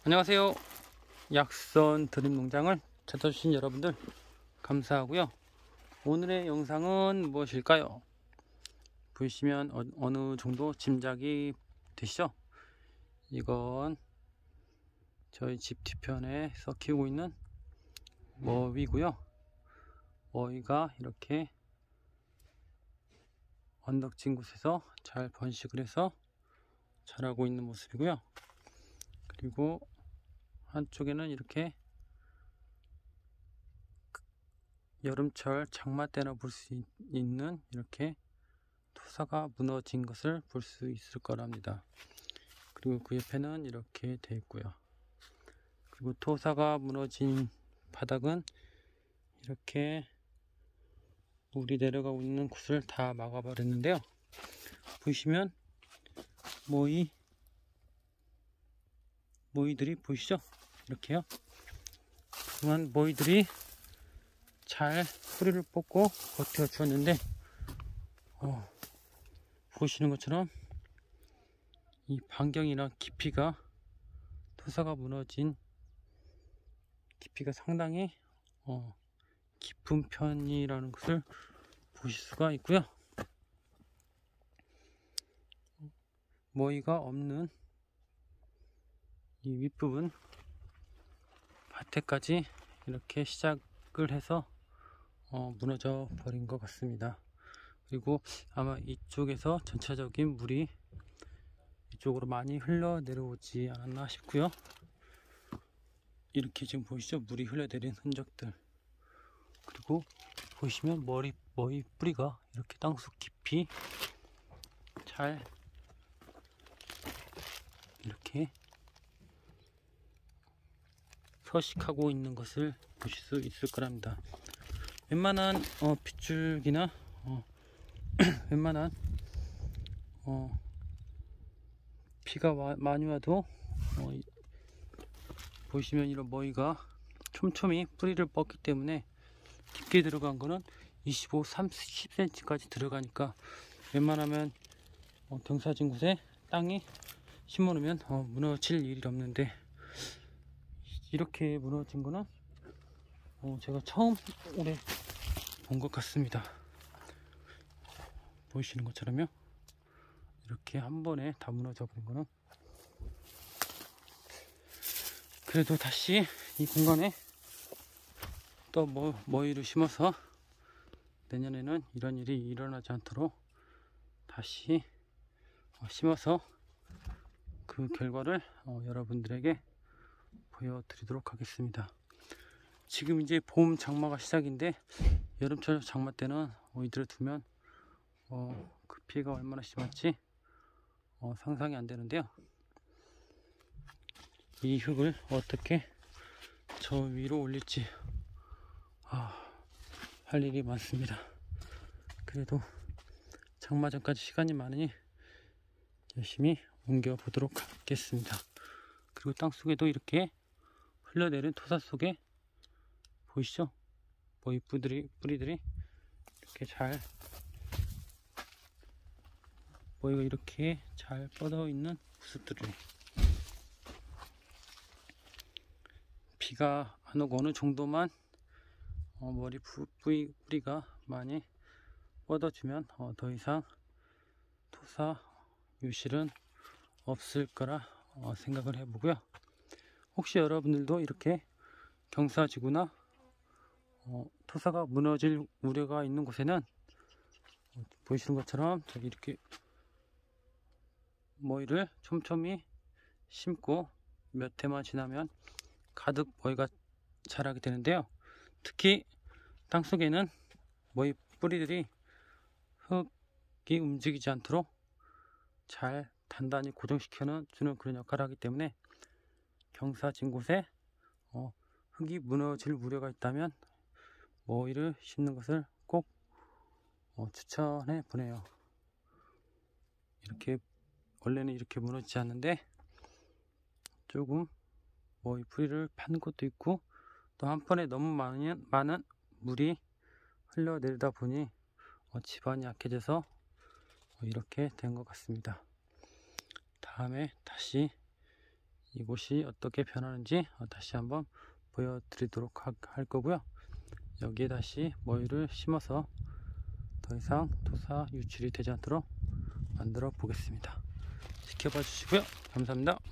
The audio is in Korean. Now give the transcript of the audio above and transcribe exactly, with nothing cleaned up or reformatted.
안녕하세요. 약선 드림 농장을 찾아주신 여러분들 감사하고요. 오늘의 영상은 무엇일까요? 보시면 어, 어느 정도 짐작이 되시죠? 이건 저희 집 뒤편에서 키우고 있는 머위고요. 머위가 이렇게 언덕진 곳에서 잘 번식을 해서 자라고 있는 모습이고요. 그리고 한쪽에는 이렇게 여름철 장마 때나 볼 수 있는 이렇게 토사가 무너진 것을 볼 수 있을 거랍니다. 그리고 그 옆에는 이렇게 되어 있고요. 그리고 토사가 무너진 바닥은 이렇게 물이 내려가고 있는 곳을 다 막아버렸는데요. 보시면 모이 모이들이 보이시죠? 이렇게요. 그동안 모이들이 잘 뿌리를 뽑고 버텨 주었는데 어, 보시는 것처럼 이 반경이나 깊이가 토사가 무너진 깊이가 상당히 어, 깊은 편이라는 것을 보실 수가 있고요. 머위가 없는 이 윗부분 밭에까지 이렇게 시작을 해서 어, 무너져 버린 것 같습니다. 그리고 아마 이쪽에서 전체적인 물이 이쪽으로 많이 흘러 내려오지 않았나 싶고요. 이렇게 지금 보이시죠? 물이 흘러내린 흔적들. 그리고 보시면 머리, 머리 뿌리가 이렇게 땅속 깊이 잘 이렇게 서식하고 있는 것을 보실 수 있을 거랍니다. 웬만한 어, 빗줄기나 어, 웬만한 어, 비가 와, 많이 와도 어, 보시면 이런 머위가 촘촘히 뿌리를 뻗기 때문에 깊게 들어간 거는 이십오, 삼십 센티미터까지 들어가니까 웬만하면 어, 경사진 곳에 땅이 심어 놓으면 어, 무너질 일이 없는데 이렇게 무너진 거는 어, 제가 처음 올해 본 것 같습니다. 보이시는 것처럼요. 이렇게 한 번에 다 무너져 버린 거는 그래도 다시 이 공간에 또 뭐, 머위를 심어서 내년에는 이런 일이 일어나지 않도록 다시 어, 심어서 그 결과를 어, 여러분들에게 보여드리도록 하겠습니다. 지금 이제 봄 장마가 시작인데 여름철 장마 때는 어, 이들을 두면 어, 그 피해가 얼마나 심할지 어, 상상이 안 되는데요. 이 흙을 어떻게 저 위로 올릴지 아, 할 일이 많습니다. 그래도 장마 전까지 시간이 많으니 열심히 옮겨 보도록 하겠습니다. 그리고 땅속에도 이렇게 흘러내린 토사 속에 보이시죠? 머위 뿌리들이, 뿌리들이 이렇게 잘 머위가 이렇게 잘 뻗어 있는 모습들을 비가 안 오고 어느 정도만 어, 머리 뿌리, 뿌리가 많이 뻗어주면 어, 더 이상 토사 유실은 없을 거라 어, 생각을 해보고요. 혹시 여러분들도 이렇게 경사지구나 어, 토사가 무너질 우려가 있는 곳에는 어, 보이시는 것처럼 저기 이렇게 머위를 촘촘히 심고 몇 해만 지나면 가득 머위가 자라게 되는데요. 특히 땅속에는 머위 뿌리들이 흙이 움직이지 않도록 잘 단단히 고정시켜 주는 그런 역할을 하기 때문에 경사진 곳에 어, 흙이 무너질 우려가 있다면 머위를 심는 것을 꼭 어, 추천해 보내요. 이렇게 원래는 이렇게 무너지지 않는데 조금 머위 뿌리를 파는 것도 있고 또 한 번에 너무 많은, 많은 물이 흘러내리다 보니 어, 집안이 약해져서 어, 이렇게 된 것 같습니다. 다음에 다시 이곳이 어떻게 변하는지 다시 한번 보여드리도록 하, 할 거고요. 여기에 다시 머위를 심어서 더 이상 토사 유출이 되지 않도록 만들어 보겠습니다. 지켜봐 주시고요. 감사합니다.